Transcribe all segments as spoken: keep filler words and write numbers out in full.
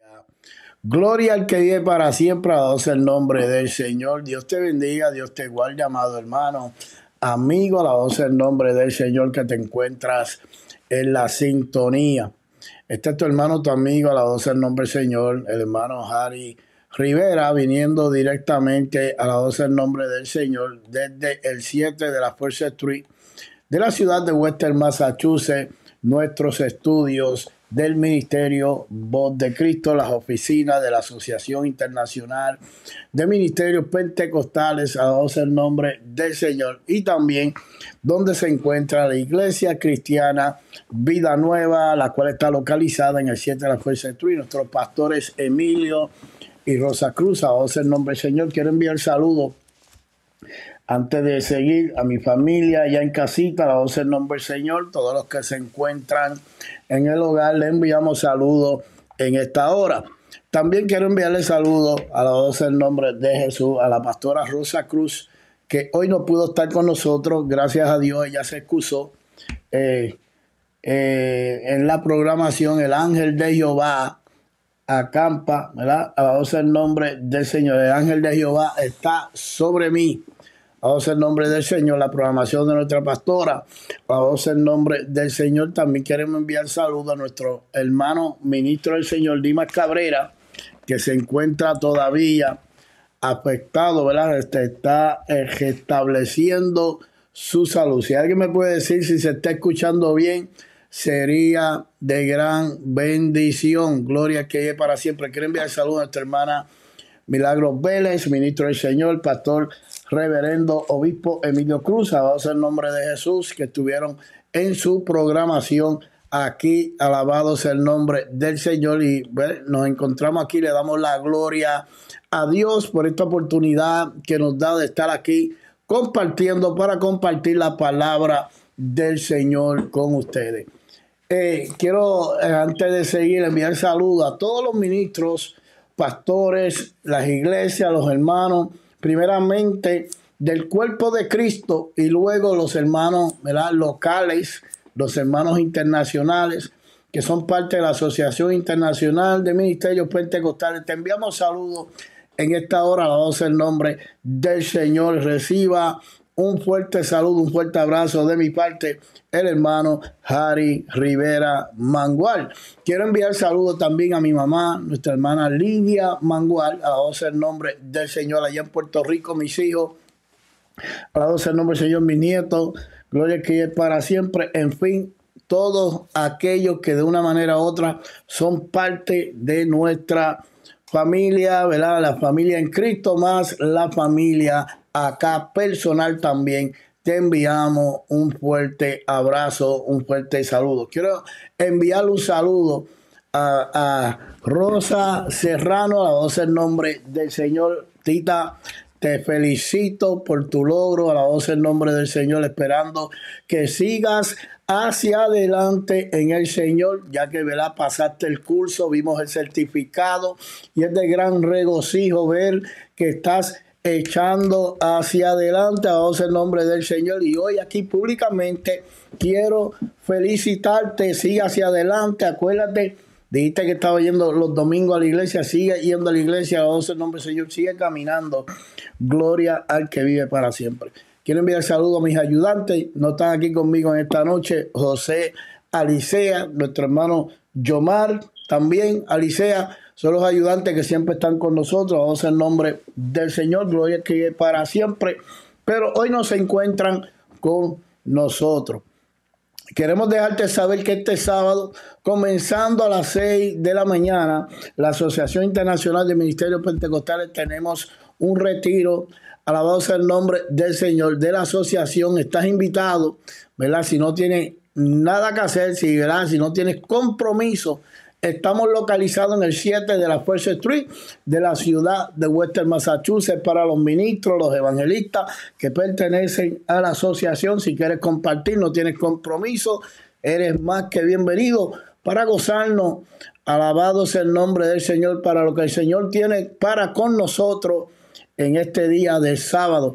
Gloria al que vive para siempre, alabado sea el nombre del Señor. Dios te bendiga, Dios te guarde, amado hermano, amigo, alabado sea el nombre del Señor, que te encuentras en la sintonía. Este es tu hermano, tu amigo, alabado sea el nombre del Señor, el hermano Harry Rivera, viniendo directamente, alabado sea el nombre del Señor, desde el siete de la Fuerza Street de la ciudad de Western Massachusetts, nuestros estudios del Ministerio Voz de Cristo, las oficinas de la Asociación Internacional de Ministerios Pentecostales, alabado sea el nombre del Señor, y también donde se encuentra la Iglesia Cristiana Vida Nueva, la cual está localizada en el siete de la Fuerza Street. Nuestros pastores Emilio y Rosa Cruz, alabado sea el nombre del Señor. Quiero enviar saludos antes de seguir a mi familia ya en casita, alabado sea el nombre del Señor. Todos los que se encuentran en el hogar, le enviamos saludos en esta hora. También quiero enviarle saludos, alabado sea el nombre de Jesús, a la pastora Rosa Cruz, que hoy no pudo estar con nosotros. Gracias a Dios, ella se excusó eh, eh, en la programación. El ángel de Jehová acampa, ¿verdad? Alabado sea el nombre del Señor. El ángel de Jehová está sobre mí. Alabado sea el nombre del Señor, la programación de nuestra pastora. Alabado sea el nombre del Señor. También queremos enviar saludos a nuestro hermano ministro del Señor, Dimas Cabrera, que se encuentra todavía afectado, ¿verdad? Este, está eh, restableciendo su salud. Si alguien me puede decir si se está escuchando bien, sería de gran bendición. Gloria que es para siempre. Quiero enviar saludos a nuestra hermana Milagros Vélez, ministro del Señor, pastor reverendo obispo Emilio Cruz, alabado sea el nombre de Jesús, que estuvieron en su programación aquí, alabado sea el nombre del Señor. Y bueno, nos encontramos aquí, le damos la gloria a Dios por esta oportunidad que nos da de estar aquí compartiendo, para compartir la palabra del Señor con ustedes. Eh, quiero, eh, antes de seguir, enviar saludos a todos los ministros, pastores, las iglesias, los hermanos, primeramente del cuerpo de Cristo, y luego los hermanos, ¿verdad?, locales, los hermanos internacionales, que son parte de la Asociación Internacional de Ministerios Pentecostales. Te enviamos saludos en esta hora, alabado sea el nombre del Señor. Reciba un fuerte saludo, un fuerte abrazo de mi parte, el hermano Harry Rivera Mangual. Quiero enviar saludos también a mi mamá, nuestra hermana Lidia Mangual, alabado sea el nombre del Señor, allá en Puerto Rico, mis hijos, alabado sea el nombre del Señor, mis nietos, gloria que es para siempre. En fin, todos aquellos que de una manera u otra son parte de nuestra familia, ¿verdad? La familia en Cristo, más la familia acá personal también. Te enviamos un fuerte abrazo, un fuerte saludo. Quiero enviar un saludo a, a Rosa Serrano, alabado sea el nombre del Señor. Tita, te felicito por tu logro, alabado sea el nombre del Señor, esperando que sigas hacia adelante en el Señor, ya que, ¿verdad?, pasaste el curso, vimos el certificado y es de gran regocijo ver que estás echando hacia adelante, alabado sea el nombre del Señor. Y hoy aquí públicamente quiero felicitarte, sigue hacia adelante, acuérdate, dijiste que estaba yendo los domingos a la iglesia, sigue yendo a la iglesia, alabado sea el nombre del Señor, sigue caminando, gloria al que vive para siempre. Quiero enviar saludos a mis ayudantes, no están aquí conmigo en esta noche, José Alicea, nuestro hermano Yomar, también Alicea, son los ayudantes que siempre están con nosotros, vamos en nombre del Señor, gloria que es para siempre, pero hoy no se encuentran con nosotros. Queremos dejarte saber que este sábado, comenzando a las seis de la mañana, la Asociación Internacional de Ministerios Pentecostales, tenemos un retiro, alabado sea el nombre del Señor, de la asociación. Estás invitado, ¿verdad? Si no tienes nada que hacer, si, ¿verdad?, si no tienes compromiso, estamos localizados en el siete de la Fuerza Street de la ciudad de Western Massachusetts, para los ministros, los evangelistas que pertenecen a la asociación. Si quieres compartir, no tienes compromiso, eres más que bienvenido para gozarnos. Alabado sea el nombre del Señor, para lo que el Señor tiene para con nosotros en este día de sábado.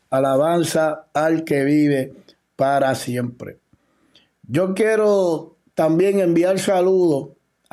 Alabanza al que vive para siempre. Yo quiero también enviar saludos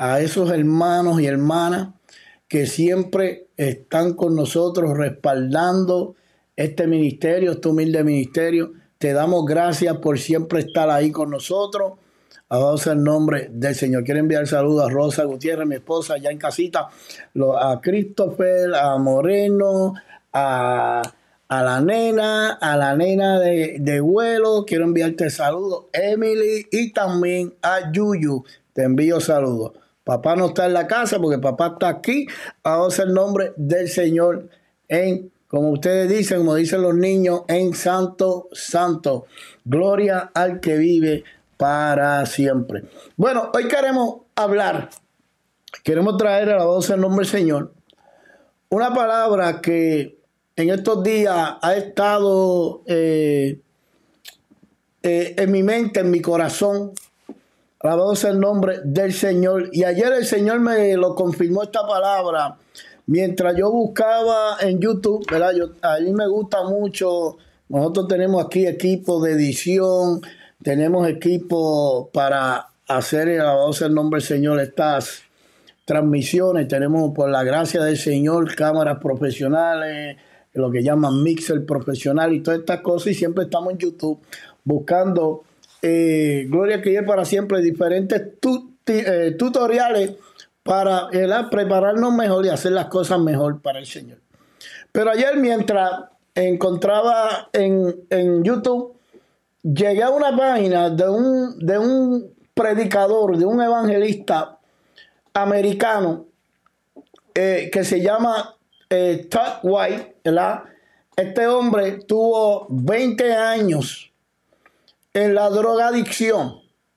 a esos hermanos y hermanas que siempre están con nosotros respaldando este ministerio, este humilde ministerio. Te damos gracias por siempre estar ahí con nosotros. Alabado sea el nombre del Señor. Quiero enviar saludos a Rosa Gutiérrez, mi esposa, allá en casita, a Christopher, a Moreno, a, a la nena, a la nena de, de vuelo. Quiero enviarte saludos, Emily, y también a Yuyu. Te envío saludos. Papá no está en la casa porque papá está aquí. Alabado sea el nombre del Señor en, como ustedes dicen, como dicen los niños, en Santo, Santo. Gloria al que vive para siempre. Bueno, hoy queremos hablar, queremos traer a la voz del nombre del Señor una palabra que en estos días ha estado eh, eh, en mi mente, en mi corazón. Alabado sea el nombre del Señor. Y ayer el Señor me lo confirmó esta palabra mientras yo buscaba en YouTube, ¿verdad? Yo, a mí me gusta mucho. Nosotros tenemos aquí equipo de edición, tenemos equipo para hacer, alabado sea el nombre del Señor, estas transmisiones. Tenemos, por la gracia del Señor, cámaras profesionales, lo que llaman mixer profesional y todas estas cosas. Y siempre estamos en YouTube buscando, eh, gloria que lleve para siempre, diferentes tu, eh, tutoriales para eh, prepararnos mejor y hacer las cosas mejor para el Señor. Pero ayer, mientras encontraba en, en YouTube, llegué a una página de un, de un predicador, de un evangelista americano eh, que se llama eh, Todd White, ¿verdad? Este hombre tuvo veinte años en la drogadicción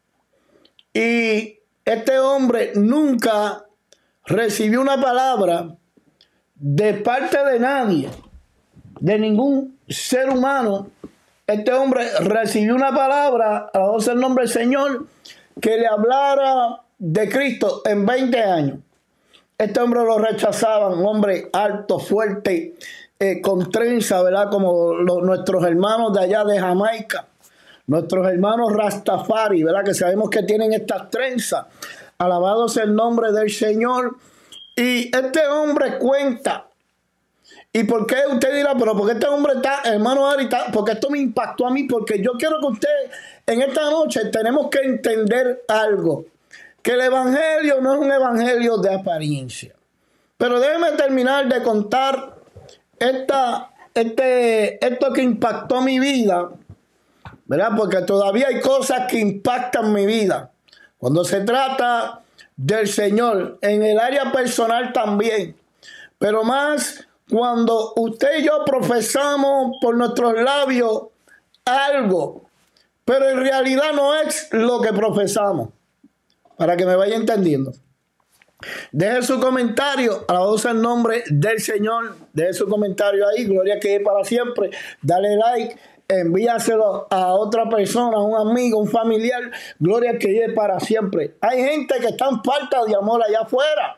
y este hombre nunca recibió una palabra de parte de nadie, de ningún ser humano. Este hombre recibió una palabra, a la voz del nombre del Señor, que le hablara de Cristo en veinte años. Este hombre lo rechazaban, un hombre alto, fuerte, eh, con trenza, ¿verdad? Como los, nuestros hermanos de allá de Jamaica, nuestros hermanos Rastafari, ¿verdad? Que sabemos que tienen estas trenzas. Alabado sea el nombre del Señor. Y este hombre cuenta. ¿Y por qué usted dirá, pero por qué este hombre está, hermano Ari, está, porque esto me impactó a mí? Porque yo quiero que usted, en esta noche, tenemos que entender algo. Que el evangelio no es un evangelio de apariencia. Pero déjeme terminar de contar esta, este, esto que impactó mi vida, ¿verdad? Porque todavía hay cosas que impactan mi vida. Cuando se trata del Señor, en el área personal también. Pero más cuando usted y yo profesamos por nuestros labios algo, pero en realidad no es lo que profesamos. Para que me vaya entendiendo. Deje su comentario, alabado sea el nombre del Señor. Deje su comentario ahí, gloria que es para siempre. Dale like, envíaselo a otra persona, a un amigo, un familiar. Gloria que lleve para siempre. Hay gente que está en falta de amor allá afuera.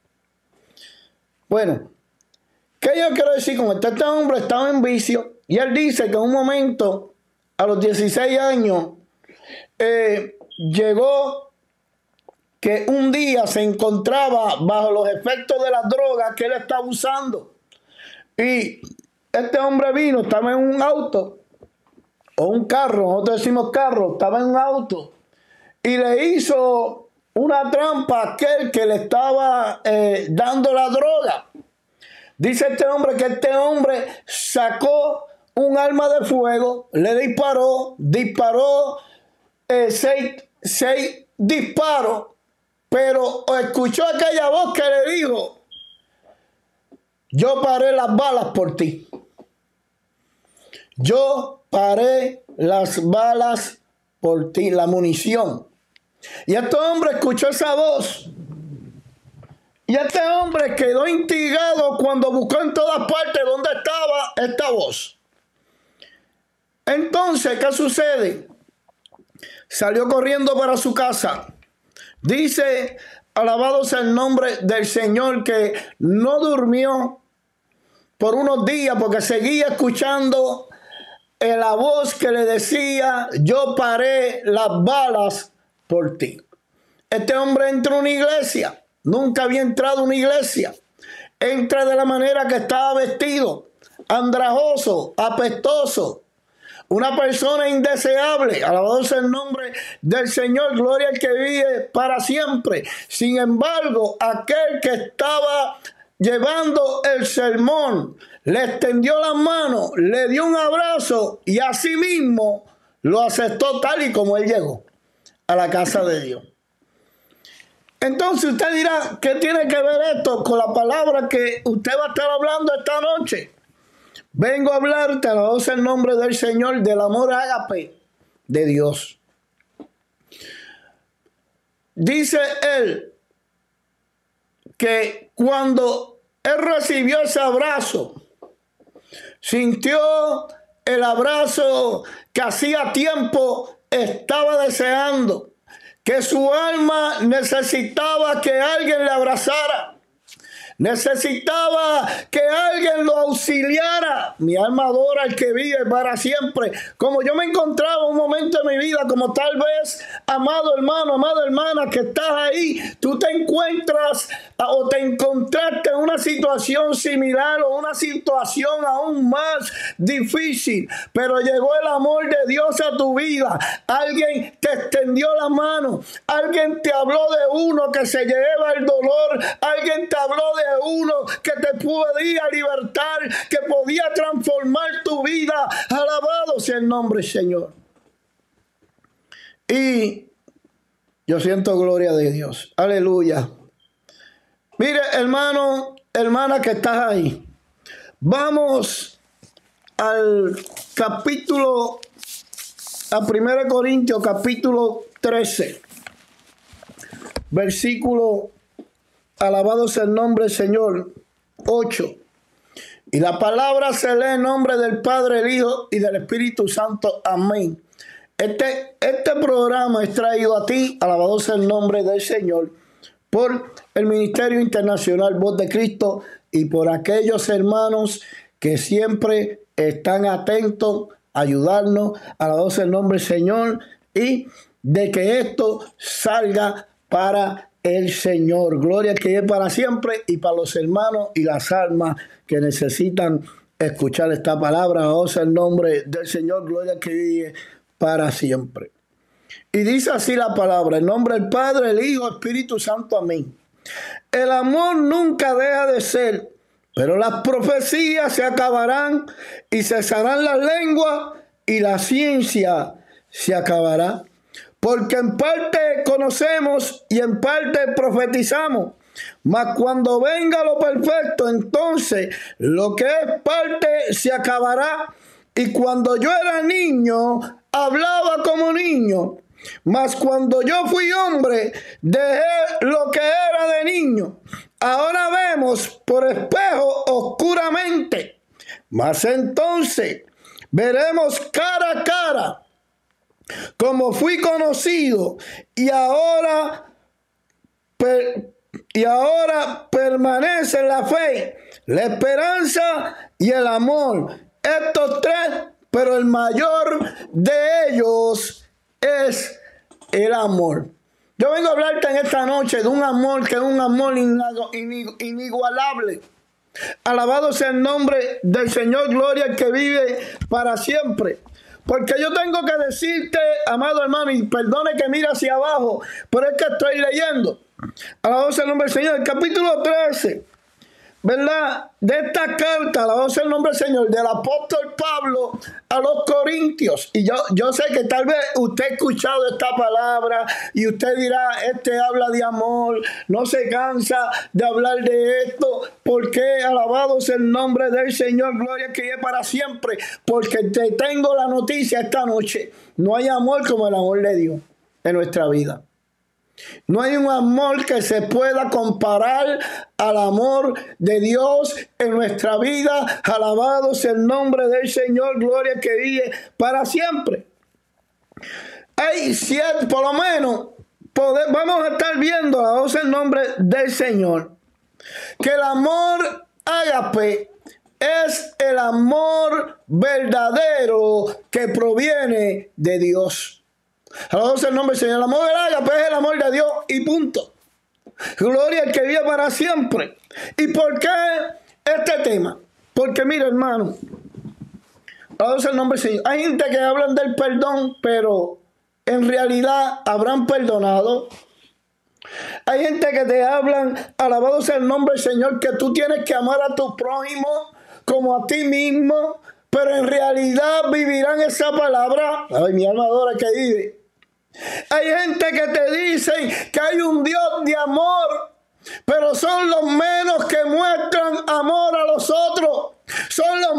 Bueno, ¿qué yo quiero decir con esto? Este hombre estaba en vicio y él dice que en un momento, a los dieciséis años, eh, llegó que un día se encontraba bajo los efectos de las drogas que él estaba usando. Y este hombre vino, estaba en un auto, o un carro, nosotros decimos carro, estaba en un auto, y le hizo una trampa a aquel que le estaba eh, dando la droga. Dice este hombre que este hombre sacó un arma de fuego, le disparó, disparó eh, seis, seis disparos, pero escuchó aquella voz que le dijo: yo paré las balas por ti. Yo paré las balas por ti, la munición. Y este hombre escuchó esa voz. Y este hombre quedó intrigado cuando buscó en todas partes dónde estaba esta voz. Entonces, ¿qué sucede? Salió corriendo para su casa. Dice, alabado sea el nombre del Señor, que no durmió por unos días porque seguía escuchando la voz que le decía: yo paré las balas por ti. Este hombre entra a una iglesia. Nunca había entrado a una iglesia. Entra de la manera que estaba vestido. Andrajoso, apestoso. Una persona indeseable. Alabado sea el nombre del Señor. Gloria al que vive para siempre. Sin embargo, aquel que estaba llevando el sermón le extendió las manos, le dio un abrazo y asimismo lo aceptó tal y como él llegó a la casa de Dios. Entonces usted dirá, ¿qué tiene que ver esto con la palabra que usted va a estar hablando esta noche? Vengo a hablarte, alabado sea el nombre del Señor, del amor ágape de Dios. Dice él que cuando él recibió ese abrazo, sintió el abrazo que hacía tiempo estaba deseando, que su alma necesitaba que alguien le abrazara, necesitaba que alguien lo auxiliara. Mi alma adora al que vive para siempre. Como yo me encontraba un momento en mi vida, como tal vez, amado hermano, amada hermana, que estás ahí, tú te encuentras o te encontraste en una situación similar o una situación aún más difícil, pero llegó el amor de Dios a tu vida. Alguien te extendió la mano, alguien te habló de uno que se lleva el dolor, alguien te habló de uno que te podía libertar, que podía transformar tu vida. Alabado sea el nombre del Señor. Y yo siento gloria de Dios. Aleluya. Mire, hermano, hermana que estás ahí. Vamos al capítulo, a primera Corintios, capítulo trece. Versículo, alabado sea el nombre del Señor, ocho. Y la palabra se lee en nombre del Padre, el Hijo y del Espíritu Santo. Amén. Este, este programa es traído a ti, alabado sea el nombre del Señor, por el Ministerio Internacional Voz de Cristo y por aquellos hermanos que siempre están atentos a ayudarnos, alabado sea el nombre del Señor, y de que esto salga para el Señor. Gloria que es para siempre y para los hermanos y las almas que necesitan escuchar esta palabra. Alabado sea el nombre del Señor. Gloria que vive para siempre. Y dice así la palabra, en nombre del Padre, el Hijo, el Espíritu Santo. Amén. El amor nunca deja de ser, pero las profecías se acabarán y cesarán las lenguas y la ciencia se acabará. Porque en parte conocemos y en parte profetizamos. Mas cuando venga lo perfecto, entonces lo que es parte se acabará. Y cuando yo era niño, hablaba como niño. Mas cuando yo fui hombre, dejé lo que era de niño. Ahora vemos por espejo oscuramente. Mas entonces veremos cara a cara. Como fui conocido, y ahora, per, y ahora permanece la fe, la esperanza y el amor. Estos tres, pero el mayor de ellos es el amor. Yo vengo a hablarte en esta noche de un amor que es un amor inigualable. Alabado sea el nombre del Señor, gloria al que vive para siempre. Porque yo tengo que decirte, amado hermano, y perdone que mire hacia abajo, pero es que estoy leyendo. Alabado sea el nombre del Señor, el capítulo trece, ¿verdad? De esta carta, alabado sea el nombre del Señor, del apóstol Pablo a los Corintios. Y yo, yo sé que tal vez usted ha escuchado esta palabra y usted dirá, este habla de amor, no se cansa de hablar de esto. ¿Por qué? Alabado sea el nombre del Señor, gloria que es para siempre. Porque te tengo la noticia esta noche. No hay amor como el amor de Dios en nuestra vida. No hay un amor que se pueda comparar al amor de Dios en nuestra vida. Alabado sea el nombre del Señor, gloria que vive para siempre. Hay siete, por lo menos, poder, vamos a estar viendo, alabado sea el nombre del Señor, que el amor ágape es el amor verdadero que proviene de Dios. Alabado sea el nombre del Señor. El amor del ágape es el amor de Dios y punto. Gloria al que vive para siempre. ¿Y por qué este tema? Porque mira, hermano, alabado sea el nombre del Señor. Hay gente que hablan del perdón, pero en realidad habrán perdonado. Hay gente que te hablan, alabado sea el nombre del Señor, que tú tienes que amar a tu prójimo como a ti mismo, pero en realidad vivirán esa palabra. Ay, mi alma adora que vive. Hay gente que te dice que hay un Dios de amor, pero son los menos que muestran amor a los otros. Son los,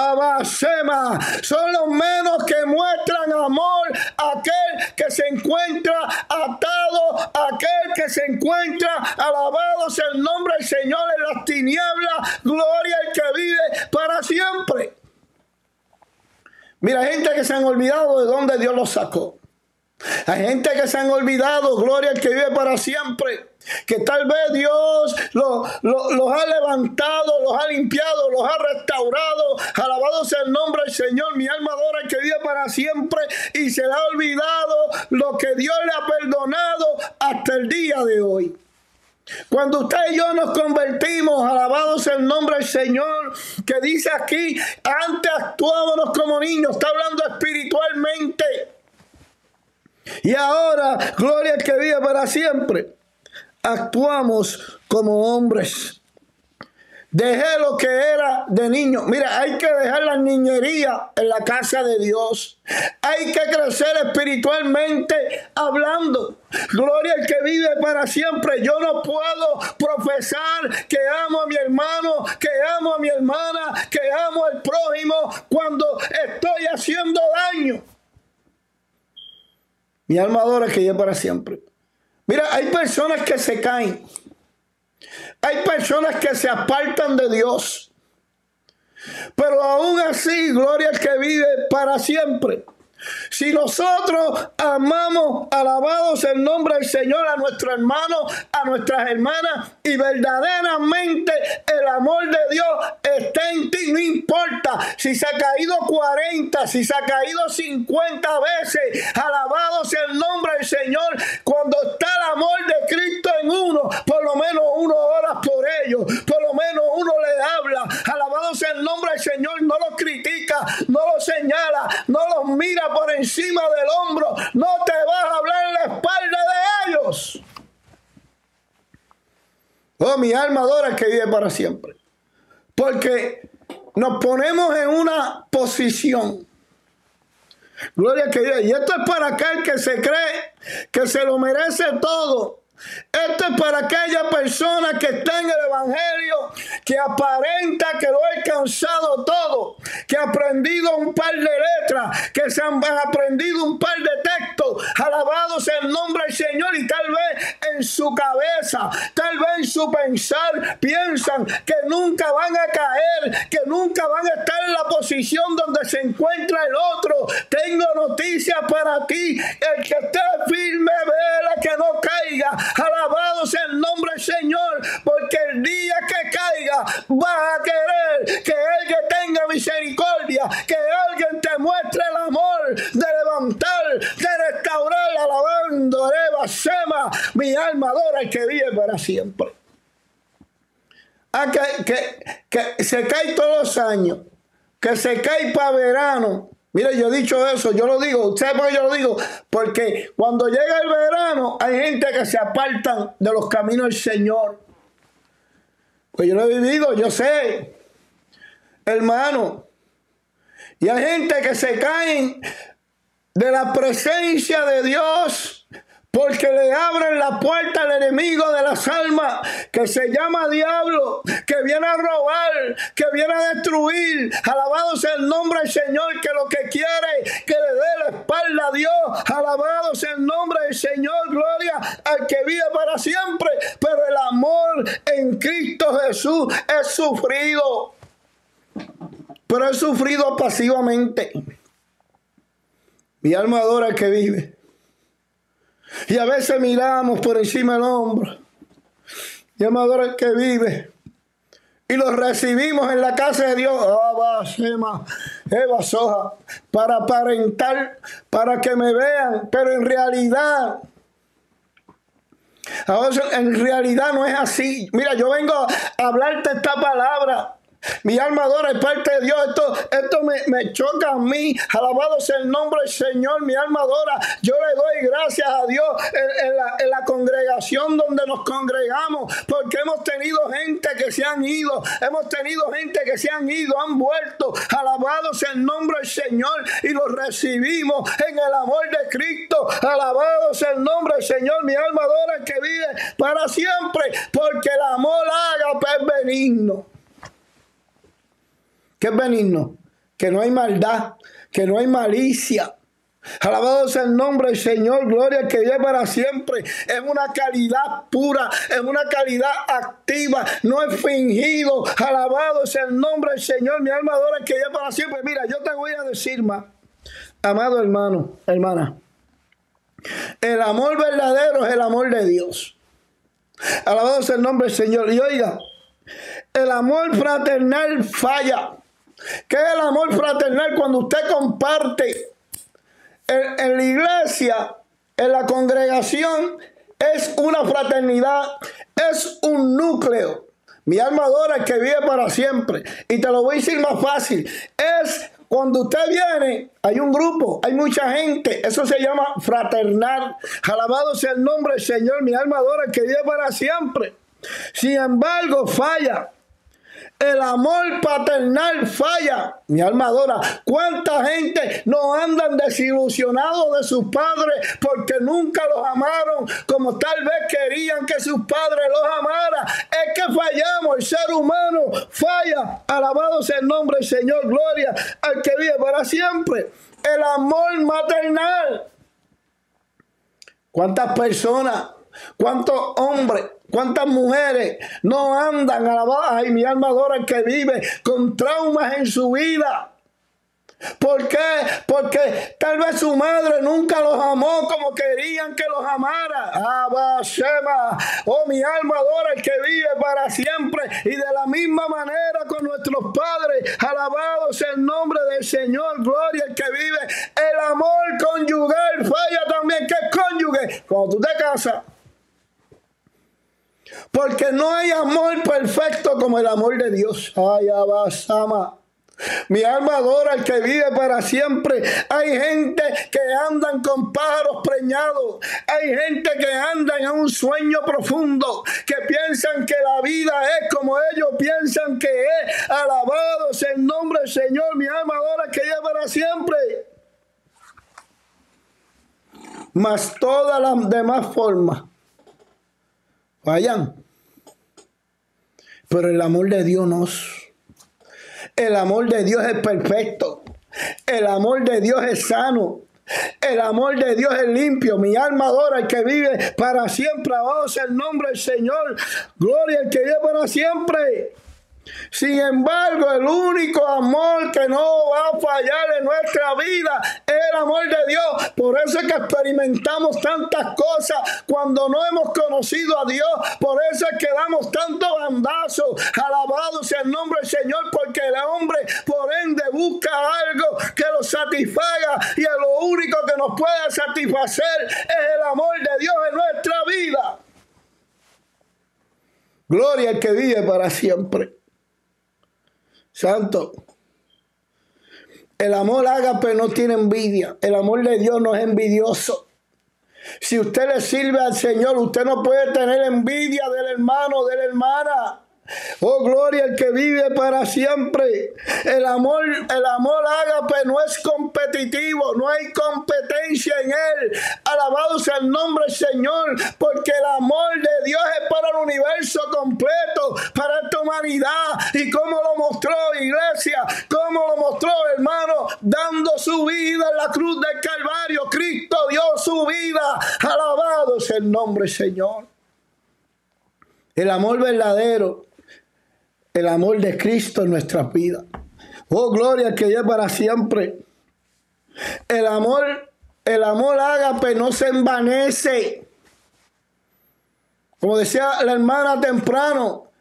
son los menos que muestran amor a aquel que se encuentra atado, a aquel que se encuentra, alabado sea el nombre del Señor, en las tinieblas. Gloria al que vive para siempre. Mira, hay gente que se han olvidado de dónde Dios los sacó. Hay gente que se han olvidado, gloria al que vive para siempre, que tal vez Dios los, los, los ha levantado, los ha limpiado, los ha restaurado. Alabado sea el nombre del Señor. Mi alma adora al que vive para siempre, y se le ha olvidado lo que Dios le ha perdonado hasta el día de hoy. Cuando usted y yo nos convertimos, alabado sea el nombre del Señor, que dice aquí, antes actuábamos como niños, está hablando espiritualmente. Y ahora, gloria al que vive para siempre, actuamos como hombres. Dejé lo que era de niño. Mira, hay que dejar la niñería en la casa de Dios. Hay que crecer espiritualmente hablando. Gloria al que vive para siempre. Yo no puedo profesar que amo a mi hermano, que amo a mi hermana, que amo al prójimo cuando estoy haciendo daño. Mi alma adora que vive para siempre. Mira, hay personas que se caen. Hay personas que se apartan de Dios. Pero aún así, gloria al que vive para siempre. Si nosotros amamos, alabados el nombre del Señor, a nuestros hermanos, a nuestras hermanas, y verdaderamente el amor de Dios está en ti, no importa si se ha caído cuarenta, si se ha caído cincuenta veces, alabado sea el nombre del Señor. Cuando está el amor de Cristo en uno, por lo menos uno ora por ellos, por lo menos uno le habla, alabado sea el nombre del Señor, no los critica, no los señala, no los mira por encima del hombro, no te vas a hablar en la espalda de ellos. Oh, mi alma adora que vive para siempre. Porque nos ponemos en una posición. Gloria a que vive. Y esto es para aquel que se cree que se lo merece todo. Esto es para aquella persona que está en el Evangelio, que aparenta que lo ha alcanzado todo, que ha aprendido un par de letras, que se han aprendido un par de textos, alabado sea el nombre del Señor, y tal vez en su cabeza, tal vez en su pensar, piensan que nunca van a caer, que nunca van a estar en la posición donde se encuentra el otro. Tengo noticias para ti: el que esté firme, vela que no caiga. Alabado sea el nombre del Señor, porque el día que caiga vas a querer que alguien tenga misericordia, que alguien te muestre el amor de levantar, de restaurar, alabando, Eva, Sema, mi alma adora al que vive para siempre. Ah, que, que, que se cae todos los años, que se cae para verano. Mire, yo he dicho eso, yo lo digo, ¿sabe por qué yo lo digo? Porque cuando llega el verano hay gente que se apartan de los caminos del Señor. Pues yo lo he vivido, yo sé, hermano. Y hay gente que se caen de la presencia de Dios porque le abren la puerta al enemigo de las almas, que se llama diablo, que viene a robar, que viene a destruir. Alabado sea el nombre del Señor, que lo que quiere que le dé la espalda a Dios. Alabado sea el nombre del Señor, gloria al que vive para siempre. Pero el amor en Cristo Jesús es sufrido, pero es sufrido pasivamente. Mi alma adora al que vive. Y a veces miramos por encima del hombro. Mi alma adora al que vive. Y lo recibimos en la casa de Dios. Eva Soja, para aparentar, para que me vean, pero en realidad, ahora, en realidad no es así. Mira, yo vengo a hablarte esta palabra. Mi alma adora es parte de Dios. Esto, esto me, me choca a mí. Alabado sea el nombre del Señor. Mi alma adora. Yo le doy gracias a Dios en, en, la, en la congregación donde nos congregamos. Porque hemos tenido gente que se han ido. Hemos tenido gente que se han ido, han vuelto. Alabado sea el nombre del Señor. Y los recibimos en el amor de Cristo. Alabado sea el nombre del Señor. Mi alma adora que vive para siempre. Porque el amor ágape es benigno. ¿Qué es benigno? Que no hay maldad, que no hay malicia. Alabado sea el nombre del Señor, gloria al que vive para siempre. Es una calidad pura, es una calidad activa, no es fingido. Alabado sea el nombre del Señor, mi alma adora al que vive para siempre. Mira, yo te voy a decir más, amado hermano, hermana. El amor verdadero es el amor de Dios. Alabado sea el nombre del Señor. Y oiga, el amor fraternal falla. ¿Qué es el amor fraternal? Cuando usted comparte en, en la iglesia, en la congregación, es una fraternidad, es un núcleo. Mi alma adora el que vive para siempre. Y te lo voy a decir más fácil. Es cuando usted viene, hay un grupo, hay mucha gente. Eso se llama fraternal. Alabado sea el nombre del Señor. Mi alma adora el que vive para siempre. Sin embargo, falla. El amor paternal falla. Mi alma adora. ¿Cuánta gente no andan desilusionados de sus padres porque nunca los amaron como tal vez querían que sus padres los amaran? Es que fallamos. El ser humano falla. Alabado sea el nombre del Señor. Gloria al que vive para siempre. El amor maternal. ¿Cuántas personas? ¿Cuántos hombres? ¿Cuántas mujeres no andan a la baja? Y mi alma adora el que vive con traumas en su vida. ¿Por qué? Porque tal vez su madre nunca los amó como querían que los amara. Abashema. Oh, mi alma adora el que vive para siempre. Y de la misma manera con nuestros padres. Alabado sea el nombre del Señor. Gloria al que vive. El amor conyugal falla también. ¿Qué es cónyuge? Cuando tú te casas. Porque no hay amor perfecto como el amor de Dios. Ay, abasama. Mi alma adora al que vive para siempre. Hay gente que andan con pájaros preñados. Hay gente que andan en un sueño profundo. Que piensan que la vida es como ellos piensan que es. Alabado sea el nombre del Señor. Mi alma adora al que vive para siempre. Mas todas las demás formas fallan. Pero el amor de Dios no. El amor de Dios es perfecto. El amor de Dios es sano. El amor de Dios es limpio. Mi alma adora al que vive para siempre. Alabado sea el nombre del Señor. Gloria al que vive para siempre. Sin embargo, el único amor que no va a fallar en nuestra vida es el amor de Dios. Por eso es que experimentamos tantas cosas cuando no hemos conocido a Dios. Por eso es que damos tantos bandazos. Alabado sea el nombre del Señor, porque el hombre por ende busca algo que lo satisfaga, y lo único que nos puede satisfacer es el amor de Dios en nuestra vida. Gloria al que vive para siempre. Santo. El amor ágape no tiene envidia. El amor de Dios no es envidioso. Si usted le sirve al Señor, usted no puede tener envidia del hermano, de la hermana. Oh, gloria al que vive para siempre. El amor, el amor ágape no es competitivo, no hay competencia en él. Alabado sea el nombre del Señor, porque el amor de Dios es para el universo completo, para esta humanidad. ¿Y cómo lo mostró, iglesia? ¿Cómo lo mostró, hermano? Dando su vida en la cruz del Calvario. Cristo dio su vida. Alabado sea el nombre del Señor. El amor verdadero, el amor de Cristo en nuestras vidas. Oh, gloria que ya para siempre. El amor, el amor ágape no se envanece. Como decía la hermana temprano,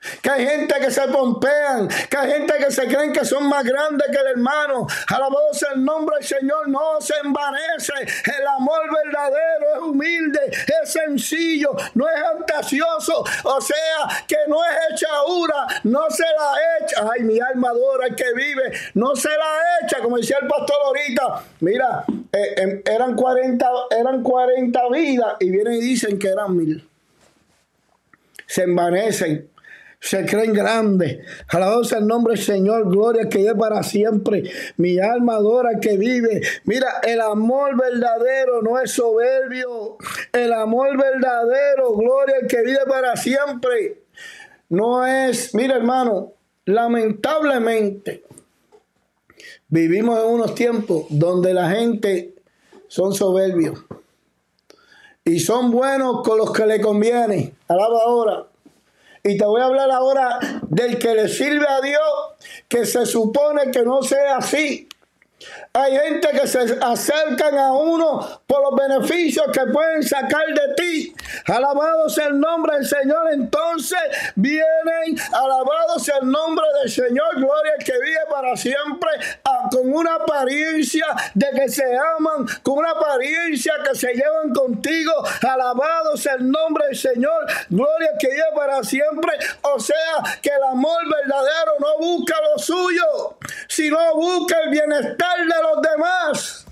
Que hay gente que se pompean, que hay gente que se creen que son más grandes que el hermano. Alabado sea el nombre del Señor. No se envanece. El amor verdadero es humilde, es sencillo, no es fantasioso. O sea, que no es hechadura, no se la echa. Ay, mi alma adora al que vive, no se la echa, como decía el pastor ahorita. Mira, eh, eh, eran cuarenta, eran cuarenta vidas y vienen y dicen que eran mil. Se envanecen. Se creen grandes. Alabado sea el nombre del Señor. Gloria que es para siempre. Mi alma adora que vive. Mira, el amor verdadero no es soberbio. El amor verdadero, gloria al que vive para siempre. No es, mira hermano, lamentablemente vivimos en unos tiempos donde la gente son soberbios. Y son buenos con los que le conviene. Alaba ahora. Y te voy a hablar ahora del que le sirve a Dios, que se supone que no sea así. Hay gente que se acercan a uno por los beneficios que pueden sacar de ti. Alabado sea el nombre del Señor. Entonces vienen, alabado sea el nombre del Señor. Gloria al que vive para siempre, a, con una apariencia de que se aman, con una apariencia que se llevan contigo. Alabado sea el nombre del Señor. Gloria al que vive para siempre. O sea, que el amor verdadero no busca lo suyo, sino busca el bienestar de los demás.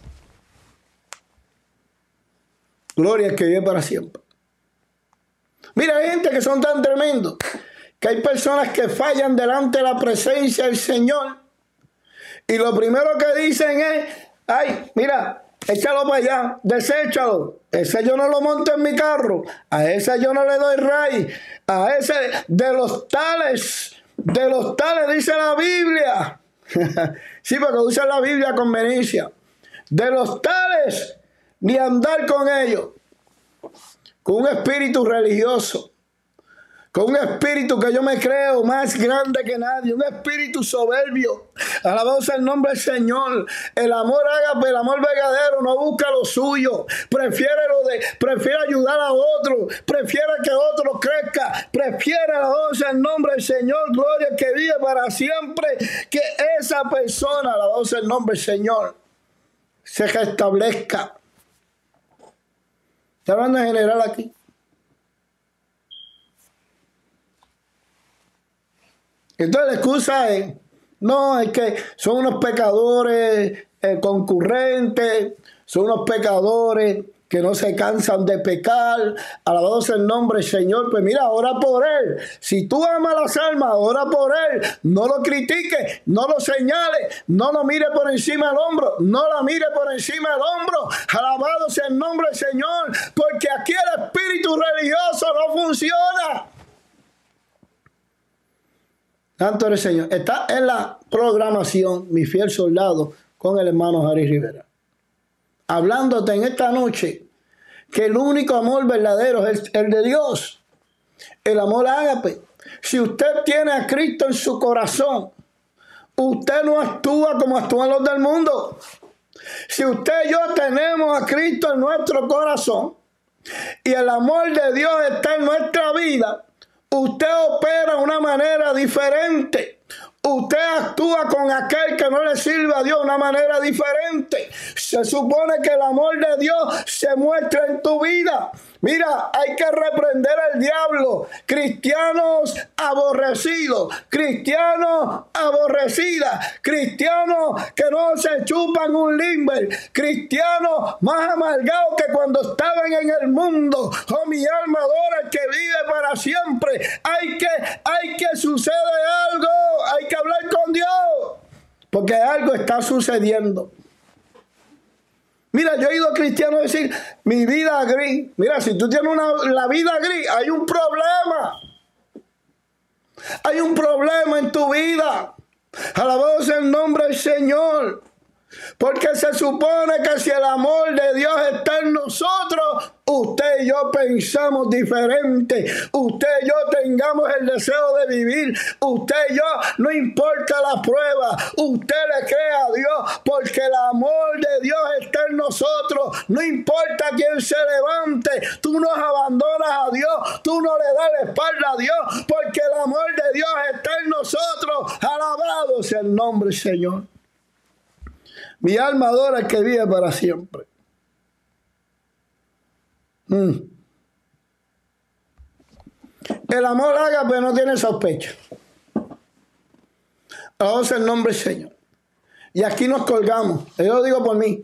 Gloria al que vive para siempre. Mira, hay gente que son tan tremendos que hay personas que fallan delante de la presencia del Señor y lo primero que dicen es: ay, mira, échalo para allá, deséchalo, ese yo no lo monto en mi carro, a ese yo no le doy ray, a ese de los tales, de los tales dice la Biblia. Sí, porque usa la Biblia a conveniencia. De los tales, ni andar con ellos. Con un espíritu religioso. Con un espíritu que yo me creo más grande que nadie. Un espíritu soberbio. Alabado sea el nombre del Señor. El amor ágape, el amor verdadero, no busca lo suyo. Prefiere lo de, prefiere ayudar a otro. Prefiere que otro crezca. Prefiere, alabado sea el nombre del Señor. Gloria que vive para siempre. Que esa persona, alabado sea el nombre del Señor, se restablezca. Está hablando en general aquí. Entonces la excusa es: no, es que son unos pecadores eh, concurrentes, son unos pecadores que no se cansan de pecar. Alabado sea el nombre del Señor. Pues mira, ora por él. Si tú amas las almas, ora por él. No lo critiques, no lo señales, no lo mire por encima del hombro, no la mire por encima del hombro. Alabado sea el nombre del Señor, porque aquí el espíritu religioso no funciona. Tanto eres Señor. Está en la programación Mi Fiel Soldado con el hermano Jari Rivera. Hablándote en esta noche que el único amor verdadero es el de Dios. El amor ágape. Si usted tiene a Cristo en su corazón, usted no actúa como actúan los del mundo. Si usted y yo tenemos a Cristo en nuestro corazón y el amor de Dios está en nuestra vida, usted opera de una manera diferente. Usted actúa con aquel que no le sirve a Dios de una manera diferente. Se supone que el amor de Dios se muestra en tu vida. Mira, hay que reprender al diablo. Cristianos aborrecidos, cristianos aborrecidas, cristianos que no se chupan un limber, cristianos más amargados que cuando estaban en el mundo. Oh, mi alma adora el que vive para siempre. Hay que, hay que suceder algo. Hay que hablar con Dios, porque algo está sucediendo. Mira, yo he oído a cristianos decir: mi vida gris. Mira, si tú tienes una, la vida gris, hay un problema. Hay un problema en tu vida. Alabado sea el nombre del Señor. Porque se supone que si el amor de Dios está en nosotros, usted y yo pensamos diferente. Usted y yo tengamos el deseo de vivir. Usted y yo, no importa la prueba, usted le cree a Dios, porque el amor de Dios está en nosotros. No importa quién se levante, tú no abandonas a Dios, tú no le das la espalda a Dios, porque el amor de Dios está en nosotros. Alabado sea el nombre del Señor. Mi alma adora al que vive para siempre. Mm. El amor ágape no tiene sospecha. Alabado sea el nombre del Señor. Y aquí nos colgamos. Yo lo digo por mí.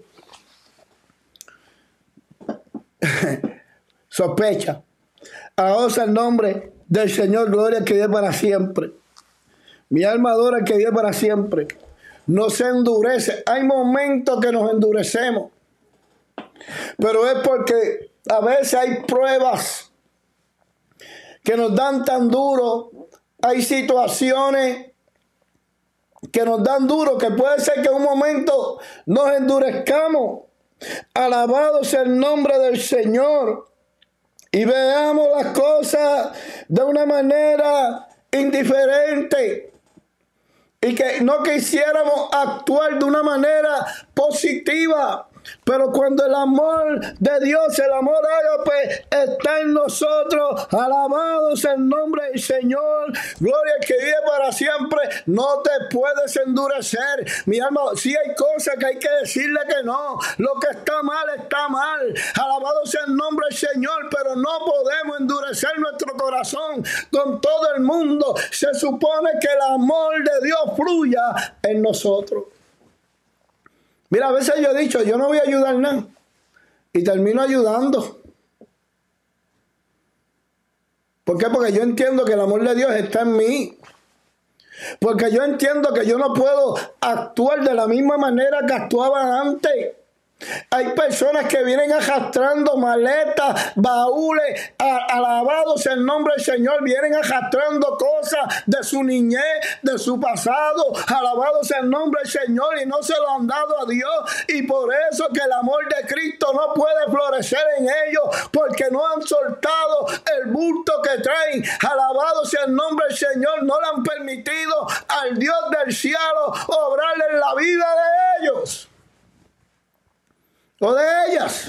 Sospecha. Alabado sea el nombre del Señor. Gloria al que vive para siempre. Mi alma adora al que vive para siempre. No se endurece. Hay momentos que nos endurecemos, pero es porque a veces hay pruebas que nos dan tan duro. Hay situaciones que nos dan duro, que puede ser que en un momento nos endurezcamos. Alabado sea el nombre del Señor. Y veamos las cosas de una manera indiferente. Y que no quisiéramos actuar de una manera positiva. Pero cuando el amor de Dios, el amor ágape, está en nosotros, alabado sea el nombre del Señor, gloria al que vive para siempre, no te puedes endurecer. Mi alma, sí hay cosas que hay que decirle que no. Lo que está mal, está mal. Alabado sea el nombre del Señor, pero no podemos endurecer nuestro corazón con todo el mundo. Se supone que el amor de Dios fluya en nosotros. Mira, a veces yo he dicho, yo no voy a ayudar nada. Y termino ayudando. ¿Por qué? Porque yo entiendo que el amor de Dios está en mí. Porque yo entiendo que yo no puedo actuar de la misma manera que actuaba antes. Hay personas que vienen arrastrando maletas, baúles, alabado sea el nombre del Señor, vienen arrastrando cosas de su niñez, de su pasado, alabado sea el nombre del Señor, y no se lo han dado a Dios, y por eso que el amor de Cristo no puede florecer en ellos, porque no han soltado el bulto que traen. Alabado sea el nombre del Señor, no le han permitido al Dios del cielo obrar en la vida de ellos o de ellas,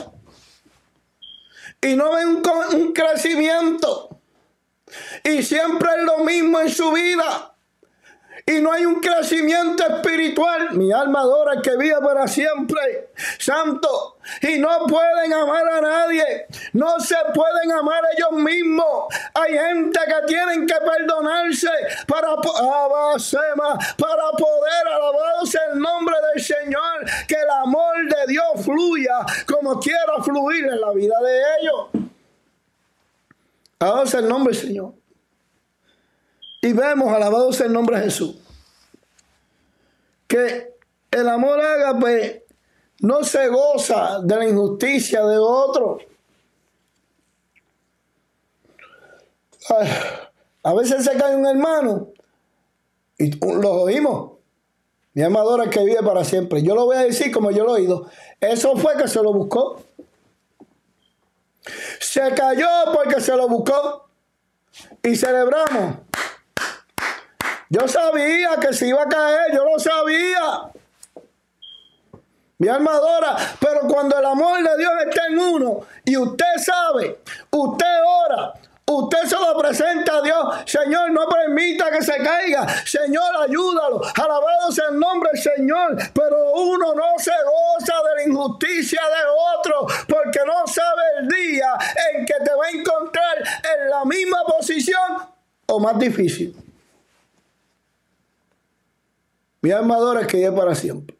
y no ven un, un crecimiento, y siempre es lo mismo en su vida, y no hay un crecimiento espiritual. Mi alma adora al que vive para siempre, santo, y no pueden amar a nadie, no se pueden amar ellos mismos. Hay gente que tienen que perdonarse para, para poder, alabado sea el nombre del Señor, que el amor de Dios fluya como quiera fluir en la vida de ellos. Alabado sea el nombre del Señor. Y vemos, alabado sea el nombre de Jesús, que el amor ágape no se goza de la injusticia de otro. A veces se cae un hermano y lo oímos. Mi alma adora al que vive para siempre. Yo lo voy a decir como yo lo he oído. Eso fue que se lo buscó. Se cayó porque se lo buscó. Y celebramos. Yo sabía que se iba a caer, yo lo sabía. Mi alma adora, pero cuando el amor de Dios está en uno y usted sabe, usted ora, usted se lo presenta a Dios. Señor, no permita que se caiga. Señor, ayúdalo. Alabado sea el nombre del Señor. Pero uno no se goza de la injusticia de otro, porque no sabe el día en que te va a encontrar en la misma posición o más difícil. Mi alma adora es que vive para siempre.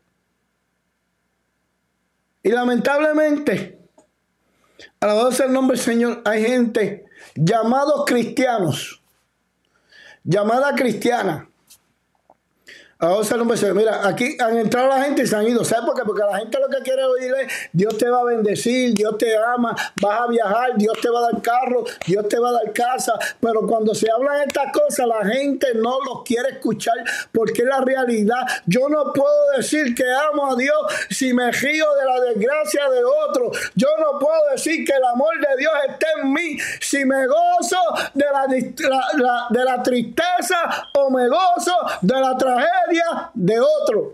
Y lamentablemente, alabado sea el nombre del Señor, hay gente llamados cristianos, llamada cristiana, Ahora se lo Señor. Mira, aquí han entrado la gente y se han ido. ¿Sabes por qué? Porque la gente lo que quiere oír es: Dios te va a bendecir, Dios te ama, vas a viajar, Dios te va a dar carro, Dios te va a dar casa. Pero cuando se hablan estas cosas, la gente no los quiere escuchar, porque es la realidad. Yo no puedo decir que amo a Dios si me río de la desgracia de otro. Yo no puedo decir que el amor de Dios esté en mí si me gozo de la, la, la, de la tristeza o me gozo de la tragedia de otro.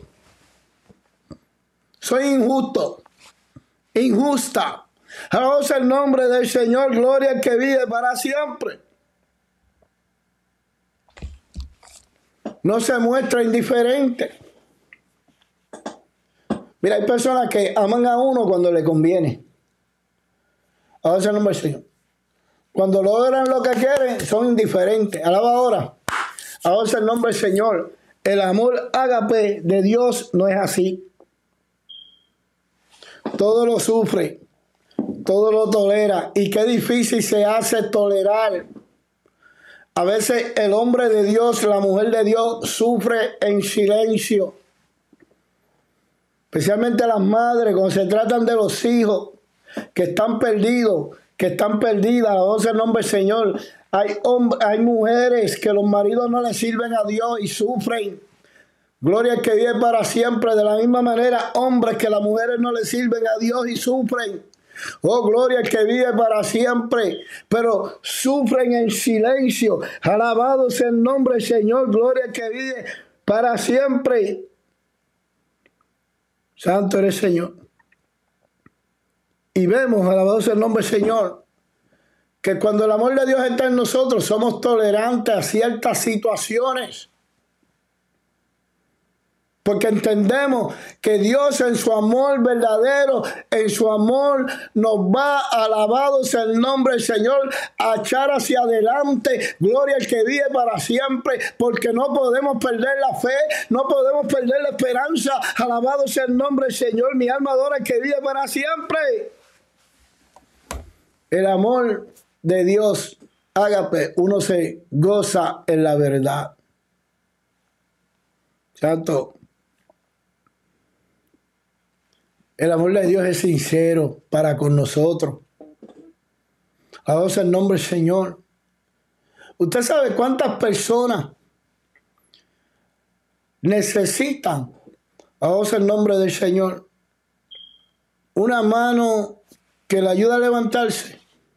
Soy injusto, injusta. Alabado sea el nombre del Señor. Gloria al que vive para siempre. No se muestra indiferente. Mira, hay personas que aman a uno cuando le conviene. Alabado sea el nombre del Señor. Cuando logran lo que quieren, son indiferentes. Alaba ahora. Alabado sea el nombre del Señor. El amor ágape de Dios no es así. Todo lo sufre, todo lo tolera. Y qué difícil se hace tolerar. A veces el hombre de Dios, la mujer de Dios, sufre en silencio. Especialmente las madres, cuando se tratan de los hijos que están perdidos, que están perdidas. Alabado sea el nombre del Señor. Hay, hay mujeres que los maridos no le sirven a Dios y sufren. Gloria al que vive para siempre. De la misma manera, hombres que las mujeres no le sirven a Dios y sufren. Oh, gloria al que vive para siempre. Pero sufren en silencio. Alabado sea el nombre del Señor. Gloria al que vive para siempre. Santo eres Señor. Y vemos, alabado sea el nombre del Señor, que cuando el amor de Dios está en nosotros, somos tolerantes a ciertas situaciones. Porque entendemos que Dios en su amor verdadero, en su amor nos va, alabado sea el nombre del Señor, a echar hacia adelante. Gloria al que vive para siempre, porque no podemos perder la fe, no podemos perder la esperanza. Alabado sea el nombre del Señor. Mi alma adora al que vive para siempre. El amor de Dios, ágape, uno se goza en la verdad. Santo. El amor de Dios es sincero para con nosotros. Alabado sea el nombre del Señor. Usted sabe cuántas personas necesitan, alabado sea el nombre del Señor, una mano que le ayude a levantarse.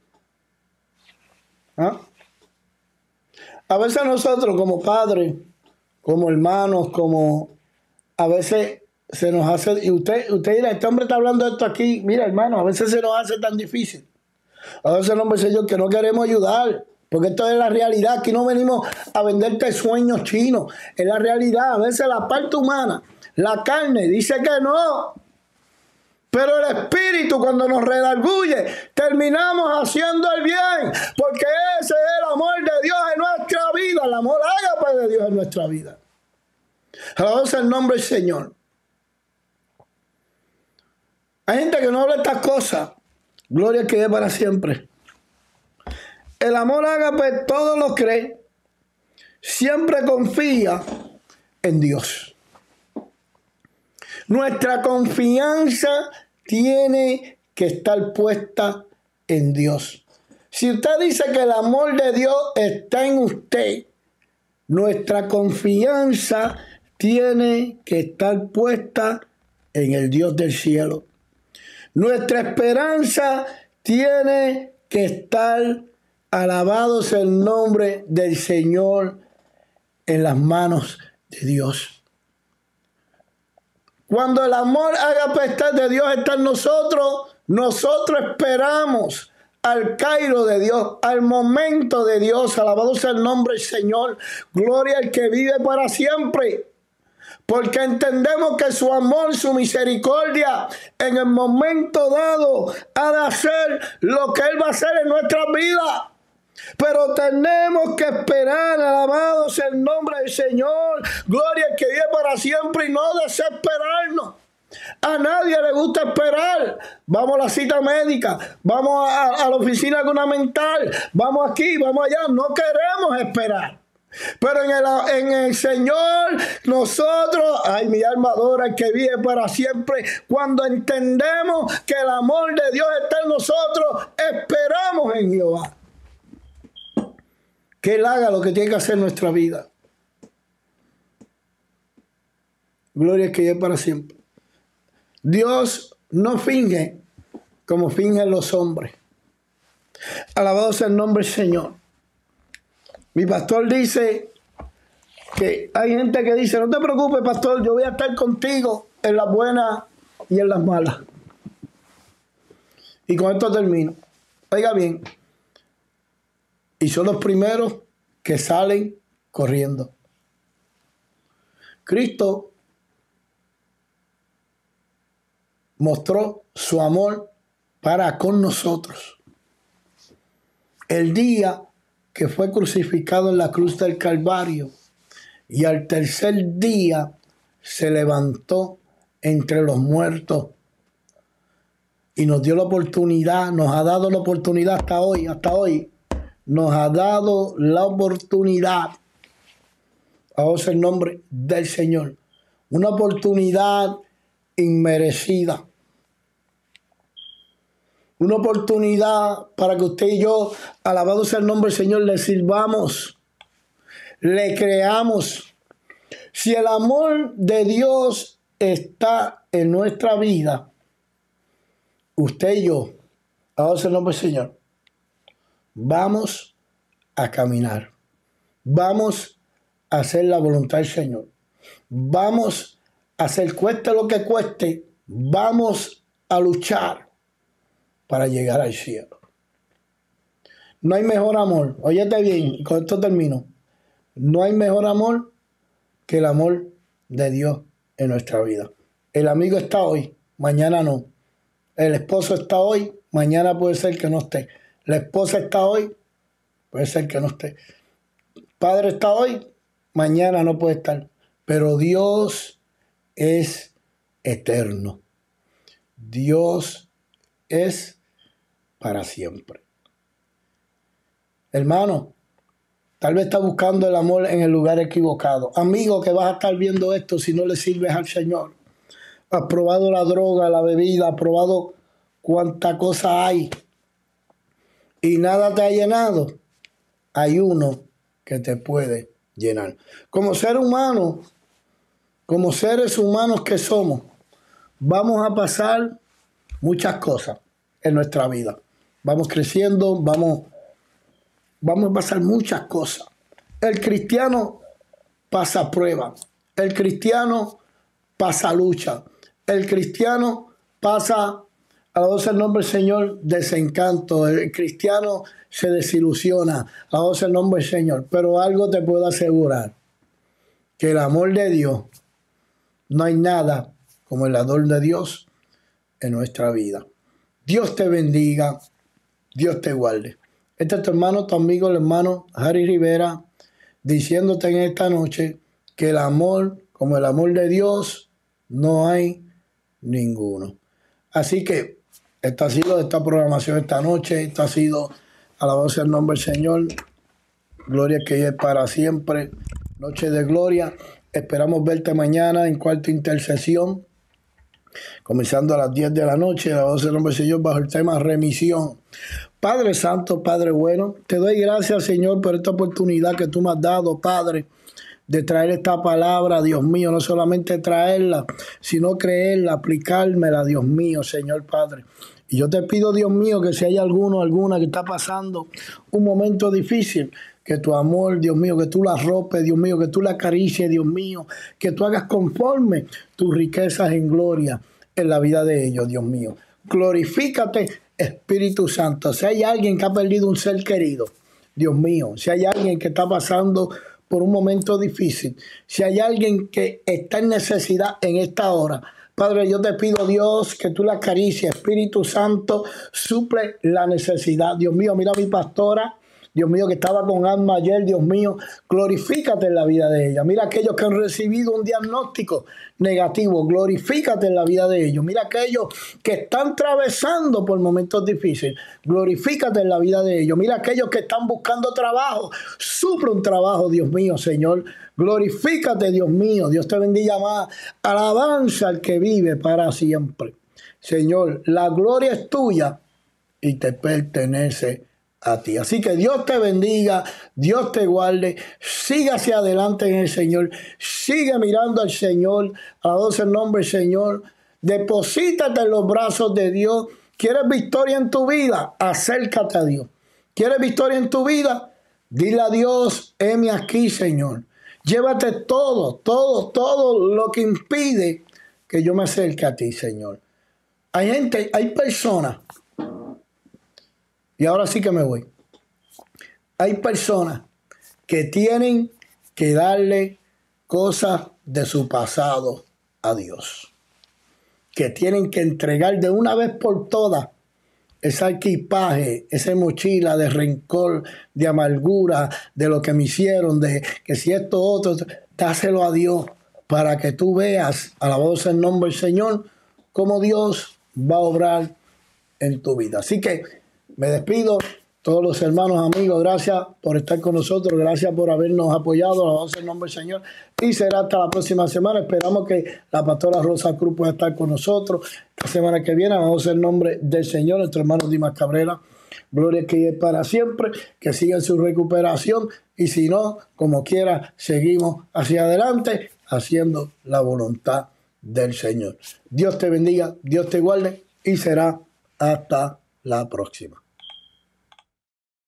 ¿Ah? A veces nosotros como padres, como hermanos, como a veces se nos hace, y usted, usted dirá, este hombre está hablando de esto aquí, mira hermano, a veces se nos hace tan difícil. A veces el hombre Señor que no queremos ayudar, porque esto es la realidad. Aquí no venimos a venderte sueños chinos, es la realidad. A veces la parte humana, la carne dice que no, pero el espíritu cuando nos redarguye, terminamos haciendo el bien, porque ese es el amor de Dios en nuestra vida, el amor ágape de Dios en nuestra vida. Alabado sea el nombre del Señor. Hay gente que no habla estas cosas. Gloria que es para siempre. El amor ágape todo lo cree, siempre confía en Dios. Nuestra confianza tiene que estar puesta en Dios. Si usted dice que el amor de Dios está en usted, nuestra confianza tiene que estar puesta en el Dios del cielo. Nuestra esperanza tiene que estar, alabado sea el nombre del Señor, en las manos de Dios. Cuando el amor ágape de Dios está en nosotros, nosotros esperamos al Cairo de Dios, al momento de Dios. Alabado sea el nombre del Señor. Gloria al que vive para siempre. Porque entendemos que su amor, su misericordia, en el momento dado, ha de hacer lo que Él va a hacer en nuestras vidas. Pero tenemos que esperar, alabado sea el nombre del Señor. Gloria al que vive para siempre y no desesperarnos. A nadie le gusta esperar. Vamos a la cita médica, vamos a, a la oficina gubernamental, vamos aquí, vamos allá. No queremos esperar. Pero en el, en el Señor, nosotros, ay, mi alma adora el que vive para siempre. Cuando entendemos que el amor de Dios está en nosotros, esperamos en Jehová. Que Él haga lo que tiene que hacer en nuestra vida. Gloria al que vive para siempre. Dios no finge como fingen los hombres. Alabado sea el nombre del Señor. Mi pastor dice que hay gente que dice, no te preocupes, pastor, yo voy a estar contigo en las buenas y en las malas. Y con esto termino. Oiga bien. Y son los primeros que salen corriendo. Cristo mostró su amor para con nosotros. El día que fue crucificado en la cruz del Calvario y al tercer día se levantó entre los muertos y nos dio la oportunidad, nos ha dado la oportunidad hasta hoy, hasta hoy, nos ha dado la oportunidad, ahora es el nombre del Señor, una oportunidad inmerecida. Una oportunidad para que usted y yo, alabado sea el nombre del Señor, le sirvamos, le creamos. Si el amor de Dios está en nuestra vida, usted y yo, alabado sea el nombre del Señor, vamos a caminar. Vamos a hacer la voluntad del Señor. Vamos a hacer, cueste lo que cueste, vamos a luchar para llegar al cielo. No hay mejor amor. Óyete bien, y con esto termino. No hay mejor amor que el amor de Dios en nuestra vida. El amigo está hoy, mañana no. El esposo está hoy, mañana puede ser que no esté. La esposa está hoy, puede ser que no esté. Padre está hoy, mañana no puede estar. Pero Dios es eterno. Dios es para siempre. Hermano, tal vez está buscando el amor en el lugar equivocado. Amigo que vas a estar viendo esto si no le sirves al Señor. Has probado la droga, la bebida, has probado cuánta cosa hay y nada te ha llenado. Hay uno que te puede llenar. Como ser humano, como seres humanos que somos, vamos a pasar muchas cosas en nuestra vida. Vamos creciendo, vamos, vamos a pasar muchas cosas. El cristiano pasa prueba. El cristiano pasa lucha. El cristiano pasa, alabado sea el nombre del Señor, desencanto. El cristiano se desilusiona. Alabado sea el nombre del Señor. Pero algo te puedo asegurar, que el amor de Dios, no hay nada como el amor de Dios en nuestra vida. Dios te bendiga. Dios te guarde. Este es tu hermano, tu amigo, el hermano Harry Rivera, diciéndote en esta noche que el amor, como el amor de Dios, no hay ninguno. Así que esta ha sido esta programación esta noche. Esta ha sido, alabado sea el nombre del Señor. Gloria que es para siempre. Noche de gloria. Esperamos verte mañana en cuarta intercesión, comenzando a las diez de la noche, alabado sea el nombre del Señor, bajo el tema remisión. Padre Santo, Padre bueno, te doy gracias, Señor, por esta oportunidad que tú me has dado, Padre, de traer esta palabra, Dios mío, no solamente traerla, sino creerla, aplicármela, Dios mío, Señor Padre. Y yo te pido, Dios mío, que si hay alguno, alguna que está pasando un momento difícil, que tu amor, Dios mío, que tú la arropes, Dios mío, que tú la acaricies, Dios mío, que tú hagas conforme tus riquezas en gloria en la vida de ellos, Dios mío. Glorifícate, Espíritu Santo. Si hay alguien que ha perdido un ser querido, Dios mío, si hay alguien que está pasando por un momento difícil, si hay alguien que está en necesidad en esta hora, Padre, yo te pido, Dios, que tú la acaricies, Espíritu Santo, suple la necesidad. Dios mío, mira a mi pastora, Dios mío, que estaba con alma ayer, Dios mío, glorifícate en la vida de ella. Mira aquellos que han recibido un diagnóstico negativo, glorifícate en la vida de ellos. Mira aquellos que están atravesando por momentos difíciles, glorifícate en la vida de ellos. Mira aquellos que están buscando trabajo, supre un trabajo, Dios mío, Señor. Glorifícate, Dios mío. Dios te bendiga más. Alabanza al que vive para siempre. Señor, la gloria es tuya y te pertenece a ti. Así que Dios te bendiga, Dios te guarde, sigue hacia adelante en el Señor, sigue mirando al Señor, alabado sea el nombre del Señor, deposítate en los brazos de Dios. ¿Quieres victoria en tu vida? Acércate a Dios. ¿Quieres victoria en tu vida? Dile a Dios, heme aquí, Señor. Llévate todo, todo, todo lo que impide que yo me acerque a ti, Señor. Hay gente, hay personas, y ahora sí que me voy. Hay personas que tienen que darle cosas de su pasado a Dios. Que tienen que entregar de una vez por todas ese equipaje, esa mochila de rencor, de amargura, de lo que me hicieron, de que si esto otro, dáselo a Dios para que tú veas, a la voz en nombre del Señor, cómo Dios va a obrar en tu vida. Así que me despido, todos los hermanos, amigos, gracias por estar con nosotros, gracias por habernos apoyado, alabado el nombre del Señor, y será hasta la próxima semana. Esperamos que la pastora Rosa Cruz pueda estar con nosotros la semana que viene, alabado el nombre del Señor, nuestro hermano Dimas Cabrera, gloria que es para siempre, que siga en su recuperación, y si no, como quiera, seguimos hacia adelante, haciendo la voluntad del Señor. Dios te bendiga, Dios te guarde, y será hasta la próxima.